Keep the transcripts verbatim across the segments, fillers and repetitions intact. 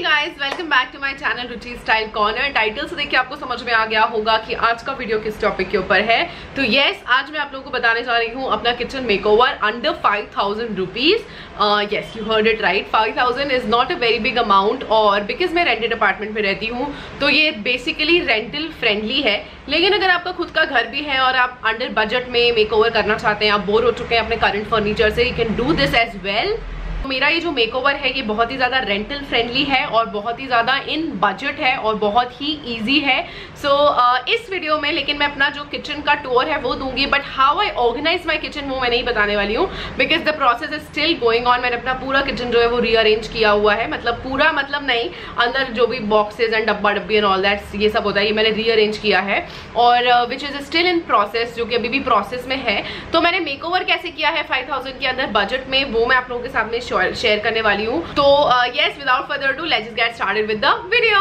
Guys, welcome back to my channel Ruchi style corner. Title से देखिए आपको समझ में आ गया होगा कि आज का वीडियो किस टॉपिक के ऊपर है। तो यस, आज मैं आप लोगों को बताने जा रही हूँ अपना kitchen makeover under five thousand rupees. Yes, you heard it right, five thousand is not a very big amount. और बिकॉज मैं रेंटेड अपार्टमेंट में रहती हूँ तो ये बेसिकली रेंटल फ्रेंडली है। लेकिन अगर आपका खुद का घर भी है और आप अंडर बजट में मेकओवर करना चाहते हैं, आप बोर हो चुके हैं अपने करंट फर्नीचर से, you can do this as well. मेरा ये जो मेकओवर है ये बहुत ही ज़्यादा रेंटल फ्रेंडली है और बहुत ही ज़्यादा इन बजट है और बहुत ही इजी है। सो so, uh, इस वीडियो में लेकिन मैं अपना जो किचन का टूर है वो दूंगी, but how I organize my kitchen वो मैं नहीं बताने वाली हूँ, because the process is still going on. मैंने अपना पूरा किचन जो है वो रीअरेंज किया हुआ है, मतलब पूरा मतलब नहीं, अंदर जो भी बॉक्सेज एंड डब्बा डब्बी एंड ऑल दैट ये सब होता है, ये मैंने रीअरेंज किया है और which is still in process, जो कि अभी भी प्रोसेस में है। तो मैंने मेकओवर कैसे किया है फाइव थाउजेंड के अंदर बजट में, वो मैं आप लोगों के सामने शेयर करने वाली हूँ। तो yes, without further do let's get started with the video.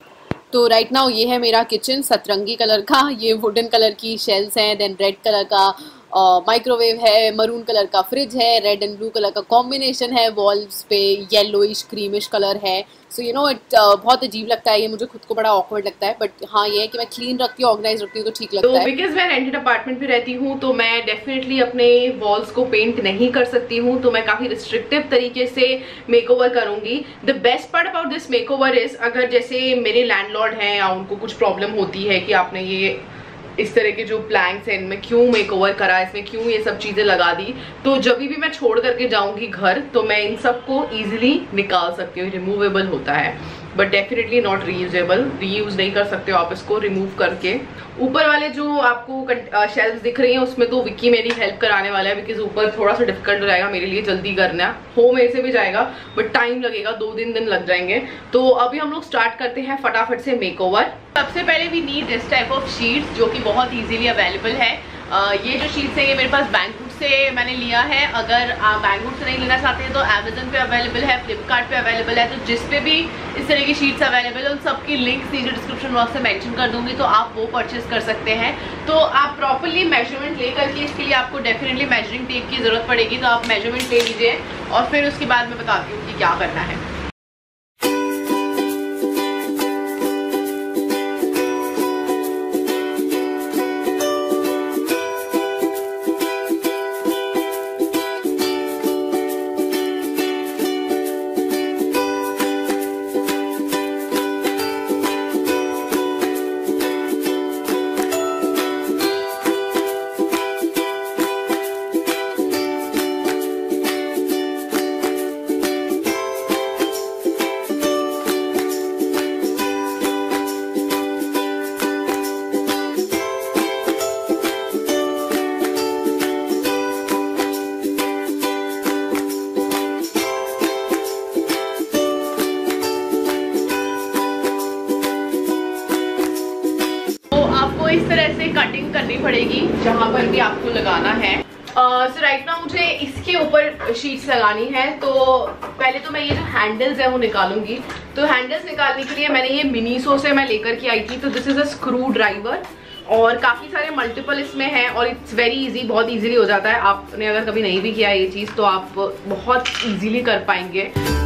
तो राइट नाउ ये है मेरा किचन, सतरंगी कलर का, ये वुडन कलर की शेल्स हैं, देन रेड कलर का माइक्रोवेव uh, है, मरून कलर का फ्रिज है, रेड एंड ब्लू कलर का कॉम्बिनेशन है, वॉल्स पे येलोइश क्रीमिश कलर है। सो यू नो इट बहुत अजीब लगता है, ये मुझे खुद को बड़ा ऑकवर्ड लगता है, बट हाँ ये है कि मैं क्लीन रखती हूँ, ऑर्गेनाइज रखती हूँ तो ठीक लगता तो है। बिकॉज मैं रेंटेड अपार्टमेंट पे रहती हूँ तो मैं डेफिनेटली अपने वॉल्स को पेंट नहीं कर सकती हूँ, तो मैं काफी रिस्ट्रिक्टिव तरीके से मेकओवर करूंगी। The best part about this makeover is, अगर जैसे मेरे लैंडलॉर्ड हैं या उनको कुछ प्रॉब्लम होती है कि आपने ये इस तरह के जो प्लैंक्स हैं इनमें क्यों मेकओवर करा, इसमें क्यों ये सब चीजें लगा दी, तो जब भी मैं छोड़ करके जाऊंगी घर तो मैं इन सब को इजीली निकाल सकती हूँ, रिमूवेबल होता है, but definitely not reusable. Reuse नहीं कर सकते हो आप इसको रिमूव करके। ऊपर वाले जो आपको शेल्फ्स दिख रही हैं उसमें तो विक्की मेरी हेल्प कराने वाला है, बिकॉज ऊपर थोड़ा सा डिफिकल्ट हो जाएगा मेरे लिए जल्दी करना। हो मेरे से भी जाएगा बट टाइम लगेगा, दो तीन दिन लग जाएंगे। तो अभी हम लोग स्टार्ट करते हैं फटाफट से मेकओवर। सबसे पहले we need this type of sheets जो कि बहुत इजीली अवेलेबल है। Uh, ये जो शीट्स है ये मेरे पास बैंकवुड से मैंने लिया है। अगर आप बैंकवुड से नहीं लेना चाहते हैं तो अमेजन पे अवेलेबल है, फ्लिपकार्ट पे अवेलेबल है। तो जिस पे भी इस तरह की शीट्स अवेलेबल है उन सबकी लिंक्स नीचे डिस्क्रिप्शन बॉक्स में मेंशन कर दूंगी, तो आप वो परचेज कर सकते हैं। तो आप प्रॉपरली मेजरमेंट ले करके, इसके लिए आपको डेफिनेटली मेजरिंग टेप की जरूरत पड़ेगी, तो आप मेजरमेंट ले लीजिए और फिर उसके बाद मैं बताती हूँ कि क्या करना है। इस तरह से कटिंग करनी पड़ेगी जहां पर भी आपको लगाना है। सो राइट नाउ मुझे इसके ऊपर शीट्स लगानी है, तो पहले तो मैं ये जो हैंडल्स है वो निकालूंगी। तो हैंडल्स निकालने के लिए मैंने ये मिनीसो से मैं लेकर के आई थी। तो this is a screwdriver और काफ़ी सारे मल्टीपल इसमें हैं और इट्स वेरी इजी, बहुत इजीली हो जाता है। आपने अगर कभी नहीं भी किया ये चीज़ तो आप बहुत इजीली कर पाएंगे।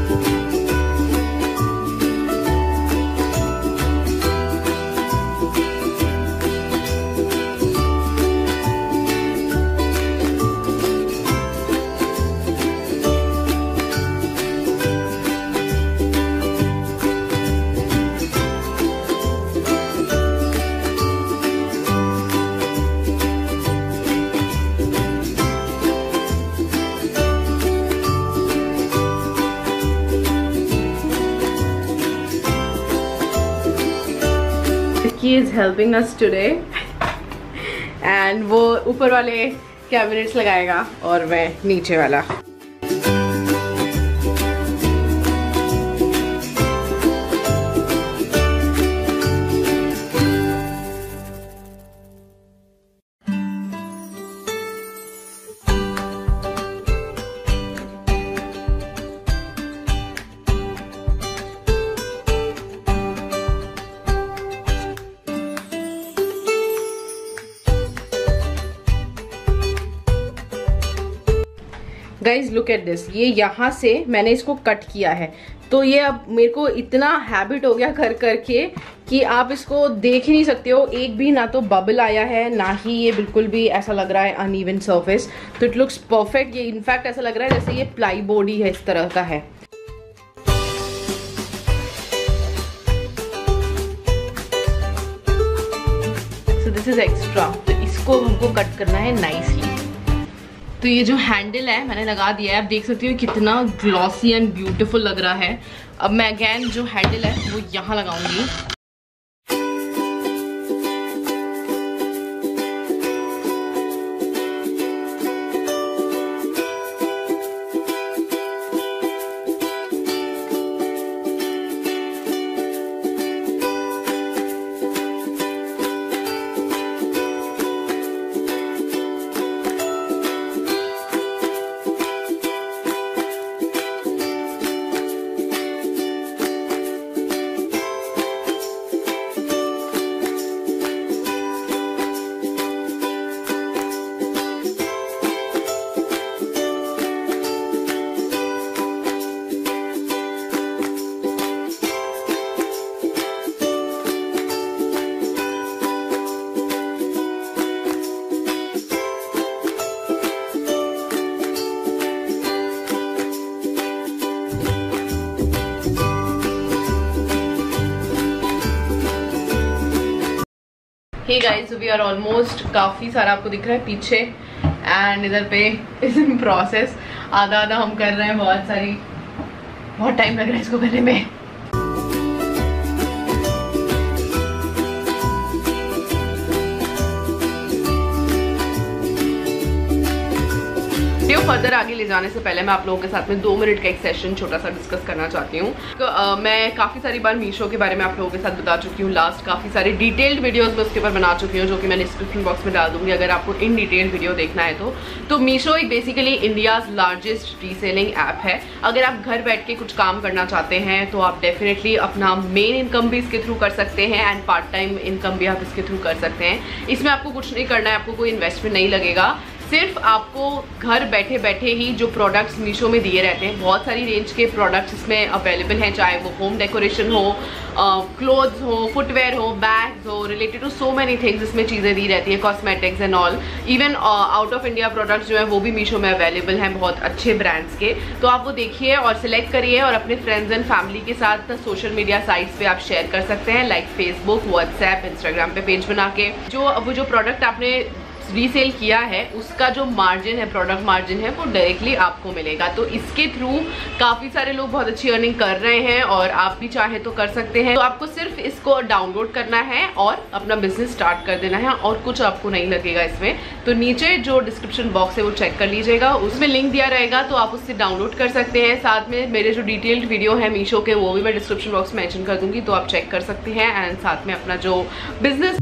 He is helping us today and वो ऊपर वाले कैबिनेट्स लगाएगा और मैं नीचे वाला। गाइज लुक एट दिस, ये यहाँ से मैंने इसको कट किया है। तो ये अब मेरे को इतना हैबिट हो गया कर करके कि आप इसको देख ही नहीं सकते हो, एक भी ना तो बबल आया है ना ही ये बिल्कुल भी ऐसा लग रहा है अनइवन सरफेस। तो इट लुक्स परफेक्ट। ये इनफैक्ट ऐसा लग रहा है जैसे ये प्लाई बोर्ड ही है, इस तरह का है। सो दिस इज एक्स्ट्रा, तो इसको हमको कट करना है नाइसली। तो ये जो हैंडल है मैंने लगा दिया है, आप देख सकते हो कितना ग्लॉसी एंड ब्यूटीफुल लग रहा है। अब मैं अगेन जो हैंडल है वो यहाँ लगाऊंगी। Hey guys, we are almost, काफ़ी सारा आपको दिख रहा है पीछे एंड इधर पे इज इन प्रोसेस। आधा आधा हम कर रहे हैं, बहुत सारी बहुत टाइम लग रहा है इसको करने में। वीडियो फर्दर आगे ले जाने से पहले मैं आप लोगों के साथ में दो मिनट का एक सेशन छोटा सा डिस्कस करना चाहती हूँ। तो, मैं काफ़ी सारी बार मीशो के बारे में आप लोगों के साथ बता चुकी हूँ। लास्ट काफ़ी सारी डिटेल्ड वीडियोस में उसके ऊपर बना चुकी हूँ, जो कि मैं डिस्क्रिप्शन बॉक्स में डाल दूँगी अगर आपको इन डिटेल वीडियो देखना है तो। तो मीशो एक basically India's largest reselling app है। अगर आप घर बैठ के कुछ काम करना चाहते हैं तो आप डेफिनेटली अपना मेन इनकम भी इसके थ्रू कर सकते हैं एंड पार्ट टाइम इनकम भी आप इसके थ्रू कर सकते हैं। इसमें आपको कुछ नहीं करना है, आपको कोई इन्वेस्टमेंट नहीं लगेगा। सिर्फ आपको घर बैठे बैठे ही जो प्रोडक्ट्स मीशो में दिए रहते हैं, बहुत सारी रेंज के प्रोडक्ट्स इसमें अवेलेबल हैं, चाहे वो होम डेकोरेशन हो, क्लोथ्स हो, फुटवेयर हो, बैग्स हो, related to so many things इसमें चीज़ें दी रहती हैं, cosmetics and all. Even out of India products जो है वो भी मीशो में अवेलेबल हैं, बहुत अच्छे ब्रांड्स के। तो आप वो देखिए और सिलेक्ट करिए और अपने फ्रेंड्स एंड फैमिली के साथ सोशल मीडिया साइट्स पे आप शेयर कर सकते हैं, लाइक फेसबुक, व्हाट्सएप, इंस्टाग्राम पे पेज बना के। जो वो जो प्रोडक्ट आपने रीसेल किया है उसका जो मार्जिन है, प्रोडक्ट मार्जिन है, वो डायरेक्टली आपको मिलेगा। तो इसके थ्रू काफ़ी सारे लोग बहुत अच्छी अर्निंग कर रहे हैं और आप भी चाहे तो कर सकते हैं। तो आपको सिर्फ इसको डाउनलोड करना है और अपना बिजनेस स्टार्ट कर देना है और कुछ आपको नहीं लगेगा इसमें। तो नीचे जो डिस्क्रिप्शन बॉक्स है वो चेक कर लीजिएगा, उसमें लिंक दिया रहेगा, तो आप उससे डाउनलोड कर सकते हैं। साथ में मेरे जो डिटेल्ड वीडियो है मीशो के वो भी मैं डिस्क्रिप्शन बॉक्स में मेंशन कर दूंगी, तो आप चेक कर सकते हैं एंड साथ में अपना जो business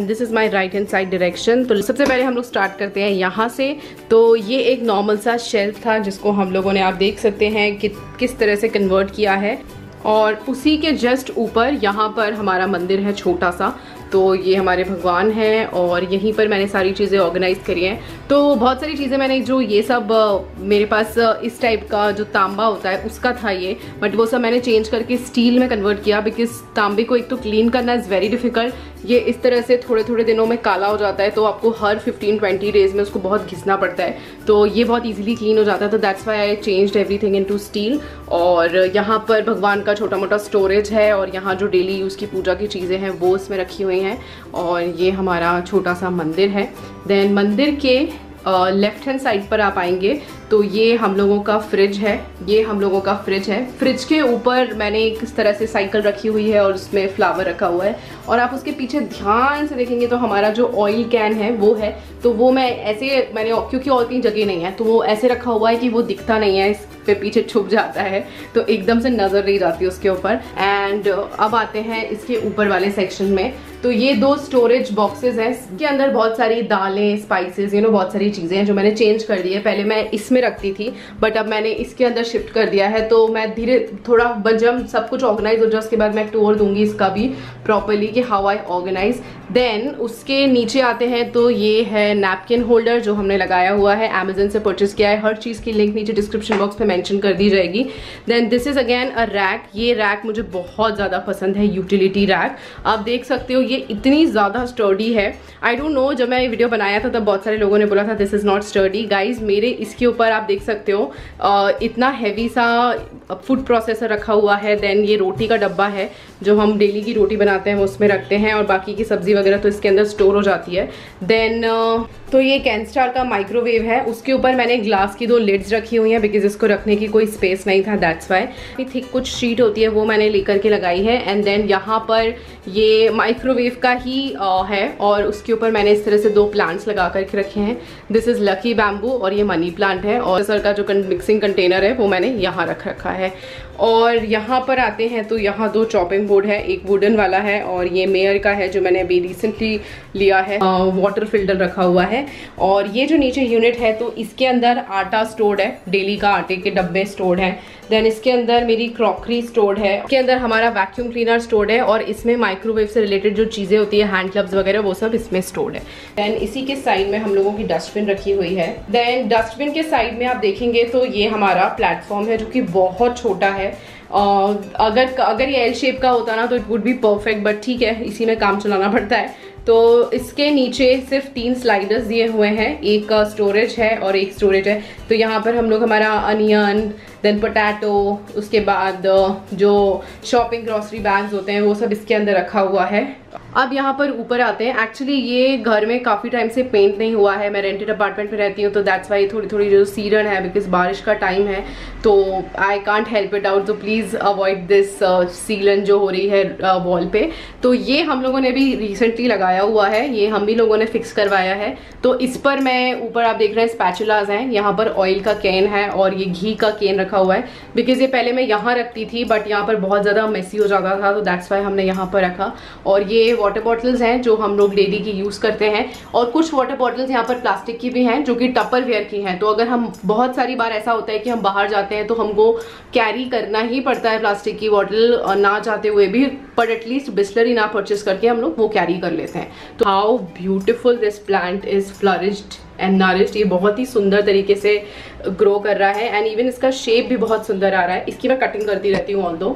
this is my right hand side direction. तो सबसे पहले हम लोग स्टार्ट करते हैं यहाँ से। तो ये एक नॉर्मल सा शेल्फ था जिसको हम लोगों ने, आप देख सकते हैं कि किस तरह से कन्वर्ट किया है, और उसी के जस्ट ऊपर यहाँ पर हमारा मंदिर है छोटा सा। तो ये हमारे भगवान हैं और यहीं पर मैंने सारी चीज़ें ऑर्गेनाइज करी हैं। तो बहुत सारी चीज़ें मैंने, जो ये सब मेरे पास इस टाइप का जो तांबा होता है उसका था ये, बट वो सब मैंने चेंज करके स्टील में कन्वर्ट किया, बिकॉज तांबे को एक तो क्लीन करना इज़ वेरी डिफिकल्ट। ये इस तरह से थोड़े थोड़े दिनों में काला हो जाता है, तो आपको हर फिफ्टीन ट्वेंटी डेज में उसको बहुत घिसना पड़ता है। तो ये बहुत ईजिली क्लीन हो जाता है, तो that's why I changed everything into steel. और यहाँ पर भगवान का छोटा मोटा स्टोरेज है, और यहाँ जो डेली यूज़ की पूजा की चीज़ें हैं वो इसमें रखी हुई हैं। और ये हमारा छोटा सा मंदिर है। देन मंदिर के लेफ्ट हैंड साइड पर आप आएंगे तो ये हम लोगों का फ्रिज है, ये हम लोगों का फ्रिज है। फ्रिज के ऊपर मैंने एक इस तरह से साइकिल रखी हुई है और उसमें फ्लावर रखा हुआ है, और आप उसके पीछे ध्यान से देखेंगे तो हमारा जो ऑयल कैन है वो है। तो वो मैं ऐसे, मैंने क्योंकि और कहीं जगह नहीं है तो वो ऐसे रखा हुआ है कि वो दिखता नहीं है, इस पे पीछे छुप जाता है, तो एकदम से नजर नहीं जाती उसके ऊपर। एंड अब आते हैं इसके ऊपर वाले सेक्शन में। तो ये दो स्टोरेज बॉक्सेस हैं, इसके अंदर बहुत सारी दालें, स्पाइसेस, यू नो बहुत सारी चीजें हैं जो मैंने चेंज कर दी है। पहले मैं इसमें रखती थी, बट अब मैंने इसके अंदर शिफ्ट कर दिया है। तो मैं धीरे थोड़ा जब सब कुछ ऑर्गेनाइज हो जाए उसके बाद मैं टूर दूंगी इसका भी प्रॉपरली कि हाउ आई ऑर्गेनाइज। देन उसके नीचे आते हैं तो ये है नैपकिन होल्डर जो हमने लगाया हुआ है, अमेजन से परचेज किया है। हर चीज़ की लिंक नीचे डिस्क्रिप्शन बॉक्स पे मेंशन कर दी जाएगी। Then this is again a rack. ये रैक मुझे बहुत ज़्यादा पसंद है, यूटिलिटी रैक। आप देख सकते हो ये इतनी ज़्यादा स्टर्डी है। आई डोंट नो, जब मैं ये वीडियो बनाया था तब बहुत सारे लोगों ने बोला था this is not sturdy. Guys मेरे इसके ऊपर आप देख सकते हो uh, इतना हैवी सा फूड प्रोसेसर रखा हुआ है। देन ये रोटी का डब्बा है जो हम डेली की रोटी बनाते हैं वो उसमें रखते हैं, और बाकी की सब्जी वगैरह तो इसके अंदर स्टोर हो जाती है। देन uh, तो ये कैनस्टार का माइक्रोवेव है, उसके ऊपर मैंने ग्लास की दो लिड्स रखी हुई हैं बिकॉज इसको रखने की कोई स्पेस नहीं था, दैट्स वाई। थिक कुछ शीट होती है वो मैंने लेकर के लगाई है। एंड देन यहाँ पर ये माइक्रोवेव का ही uh, है, और उसके ऊपर मैंने इस तरह से दो प्लांट्स लगा करके रखे हैं। दिस इज़ लकी बैम्बू और ये मनी प्लांट है, और सर का जो मिक्सिंग कंटेनर है वो मैंने यहाँ रख रखा है। और यहाँ पर आते हैं तो यहाँ दो चॉपिंग बोर्ड है, एक वुडन वाला है और ये मेयर का है जो मैंने अभी रिसेंटली लिया है। वाटर फिल्टर रखा हुआ है, और ये जो नीचे यूनिट है तो इसके अंदर आटा स्टोर्ड है, डेली का आटे के डब्बे स्टोर्ड हैं। देन इसके अंदर मेरी क्रॉकरी स्टोर्ड है, इसके अंदर हमारा वैक्यूम क्लीनर स्टोर्ड है, और इसमें माइक्रोवेव से रिलेटेड जो चीज़ें होती है, हैंड ग्लव्स वगैरह, वो सब इसमें स्टोर्ड है। देन इसी के साइड में हम लोगों की डस्टबिन रखी हुई है। देन डस्टबिन के साइड में आप देखेंगे तो ये हमारा प्लेटफॉर्म है जो कि बहुत छोटा है। Uh, अगर अगर ये एल शेप का होता ना तो it would be perfect, but ठीक है इसी में काम चलाना पड़ता है। तो इसके नीचे सिर्फ तीन स्लाइडर्स दिए हुए हैं, एक स्टोरेज है और एक स्टोरेज है। तो यहाँ पर हम लोग हमारा अनियन, देन पोटैटो, उसके बाद जो शॉपिंग ग्रॉसरी बैग्स होते हैं वो सब इसके अंदर रखा हुआ है। अब यहाँ पर ऊपर आते हैं। एक्चुअली ये घर में काफ़ी टाइम से पेंट नहीं हुआ है, मैं रेंटेड अपार्टमेंट में रहती हूँ, तो दैट्स वाई थोड़ी थोड़ी जो सीलन है बिकॉज बारिश का टाइम है, तो I can't help it out. तो प्लीज़ अवॉइड दिस सीलन जो हो रही है वॉल uh, पे। तो ये हम लोगों ने भी रिसेंटली लगाया हुआ है, ये हम भी लोगों ने फिक्स करवाया है। तो इस पर मैं ऊपर आप देख रहे हैं स्पैचुलाज हैं, यहाँ पर ऑयल का कैन है और ये घी का कैन रखा हुआ है, बिकॉज ये पहले मैं यहाँ रखती थी बट यहाँ पर बहुत ज़्यादा मेसी हो जाता था, तो दैट्स वाई हमने यहाँ पर रखा। और ये वाटर बॉटल्स हैं जो हम लोग डेली की यूज़ करते हैं, और कुछ वाटर बॉटल्स यहाँ पर प्लास्टिक की भी हैं जो कि टपर वेयर की हैं। तो अगर हम, बहुत सारी बार ऐसा होता है कि हम बाहर जाते हैं तो हमको कैरी करना ही पड़ता है प्लास्टिक की बॉटल ना चाहते हुए भी, बट एटलीस्ट बिस्लरी ना परचेस करके हम लोग वो कैरी कर लेते हैं। तो how beautiful this plant is flourished and nourished. ये बहुत ही सुंदर तरीके से ग्रो कर रहा है, एंड इवन इसका शेप भी बहुत सुंदर आ रहा है। इसकी मैं कटिंग करती रहती हूँ ऑल दो।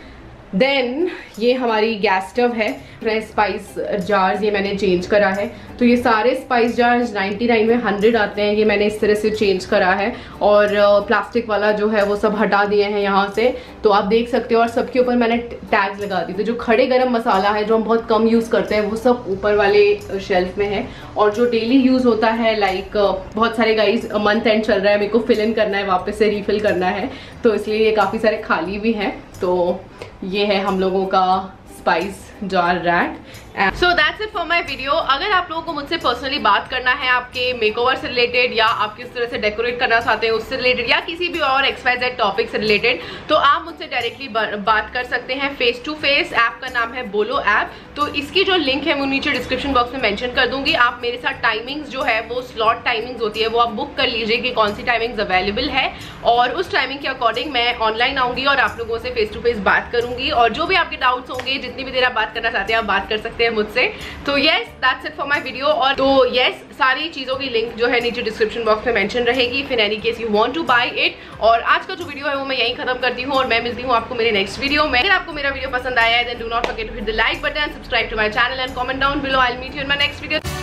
देन ये हमारी गैस स्टव है, स्पाइस जार्स ये मैंने चेंज करा है। तो ये सारे स्पाइस जार्स निन्यानवे में हंड्रेड आते हैं, ये मैंने इस तरह से चेंज करा है, और प्लास्टिक वाला जो है वो सब हटा दिए हैं यहाँ से। तो आप देख सकते हो, और सबके ऊपर मैंने टैग्स लगा दिए। तो जो खड़े गरम मसाला है जो हम बहुत कम यूज़ करते हैं वो सब ऊपर वाले शेल्फ में है, और जो डेली यूज़ होता है लाइक बहुत सारे गाइस मंथ एंड चल रहा है, मेरे को फिल इन करना है, वापस से रीफिल करना है, तो इसलिए ये काफ़ी सारे खाली भी हैं। तो ये है हम लोगों का spice jar rack. So that's it for my video. अगर आप लोगों को मुझसे पर्सनली बात करना है आपके मेकओवर से रिलेटेड, या आप किस तरह से डेकोरेट करना चाहते हैं उससे रिलेटेड, या किसी भी और एक्स वाई जेड टॉपिक से रिलेटेड, तो आप मुझसे डायरेक्टली बात कर सकते हैं फेस टू फेस। ऐप का नाम है बोलो ऐप, तो इसकी जो लिंक है वो नीचे डिस्क्रिप्शन बॉक्स में मेंशन कर दूंगी। आप मेरे साथ टाइमिंग्स जो है वो स्लॉट टाइमिंग्स होती है, वो आप बुक कर लीजिए कि कौन सी टाइमिंग्स अवेलेबल है, और उस टाइमिंग के अकॉर्डिंग मैं ऑनलाइन आऊंगी और आप लोगों से फेस टू फेस बात करूंगी। और जो भी आपके डाउट्स होंगे, जितनी भी देर आप बात करना चाहते हैं, आप बात कर सकते हैं मुझसे। तो yes, that's it for my video. और तो यस, सारी चीजों की लिंक जो है नीचे डिस्क्रिप्शन बॉक्स में मेंशन रहेगी, फिर any case you want to buy it. और आज का जो वीडियो है वो मैं यहीं खत्म करती हूँ, और मैं मिलती हूँ आपको मेरे नेक्स्ट वीडियो में। अगर आपको मेरा वीडियो पसंद आया है then do not forget to hit the like button, subscribe to my channel and comment down below. I will meet you in my next video.